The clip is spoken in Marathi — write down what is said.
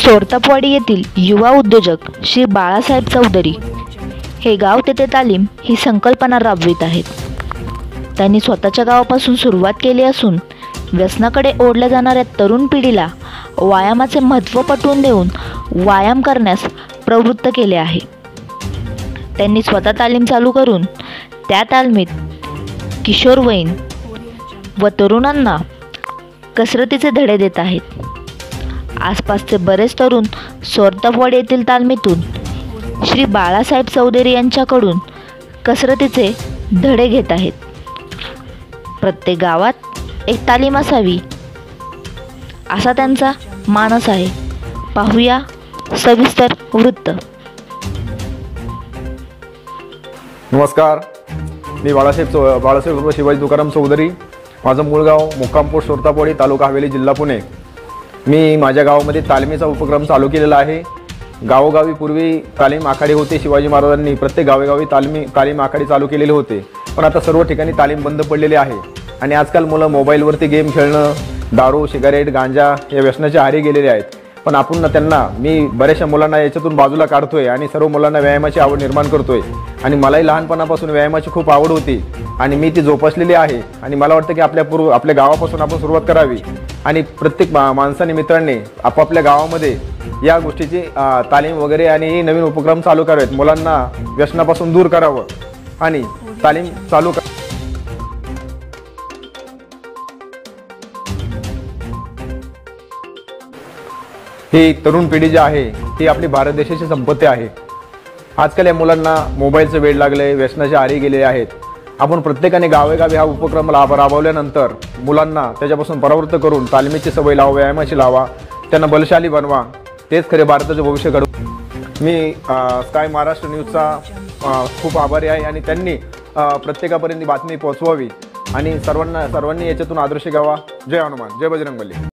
सोरतापवाडी येथील युवा उद्योजक श्री बाळासाहेब चौधरी हे गाव तेथे तालीम ही संकल्पना राबवित आहेत। त्यांनी स्वतःच्या गावापासून सुरुवात केली असून व्यसनाकडे ओढल्या जाणाऱ्या तरुण पिढीला व्यायामाचे महत्त्व पटवून देऊन व्यायाम करण्यास प्रवृत्त केले आहे। त्यांनी स्वतः तालीम चालू करून त्या तालमीत किशोरवयीन व तरुणांना कसरतीचे धडे देत आहेत। आसपासचे बरेच तरुण सोरतापवाडी येथील तालमीतून श्री बाळासाहेब चौधरी यांच्याकडून कसरतीचे धडे घेत आहेत। प्रत्येक गावात एक तालीम असावी असा त्यांचा मानस आहे। पाहूया सविस्तर वृत्त। नमस्कार, मी बाळासाहेब शिवाजी तुकाराम चौधरी। माझं मूळ गाव मुक्काम पोस्ट सोरतापवाडी, तालुका हवेली, जिल्हा पुणे। मी माझ्या गावामध्ये तालमीचा उपक्रम चालू केलेला आहे। गावोगावी पूर्वी तालीम आखाडे होते। शिवाजी महाराजांनी प्रत्येक गावेगावी तालीम आखाडे चालू केलेले होते, पण आता सर्व ठिकाणी तालीम बंद पडलेली आहे। आणि आजकाल मुलं मोबाईलवरती गेम खेळणं, दारू, सिगारेट, गांजा या व्यसनाच्या आहारी गेलेले आहेत। पण आपण मी बऱ्याचशा मुलांना याच्यातून बाजूला काढतोय आणि सर्व मुलांना व्यायामाची आवड निर्माण करतोय। आणि मलाही लहानपणापासून व्यायामाची खूप आवड होती आणि मी ती जोपासलेली आहे। आणि मला वाटतं की आपल्या गावापासून आपण सुरुवात करावी आणि प्रत्येक माणसाने, मित्रांनी आपापल्या गावामध्ये या गोष्टीची तालीम वगैरे आणि नवीन उपक्रम चालू करावेत। मुलांना व्यसनापासून दूर करावं आणि तालीम चालू ही तरुण पिढी जी आहे ती आपली भारत देशाची संपत्ती आहे। आजकाल या मुलांना मोबाईलचं वेड लागले, व्यसनाच्या आहारी गेलेले आहेत। आपण प्रत्येकाने गावेगावी हा उपक्रम राबवल्यानंतर मुलांना त्याच्यापासून परावृत्त करून तालमीची सवय लावा, व्यायामाची लावा, त्यांना बलशाली बनवा। तेच खरे भारताचे भविष्य घडवू। मी स्काय महाराष्ट्र न्यूजचा खूप आभारी आहे आणि त्यांनी प्रत्येकापर्यंत बातमी पोहोचवावी आणि सर्वांनी याच्यातून आदर्श घ्यावा। जय हनुमान, जय बजरंगबली।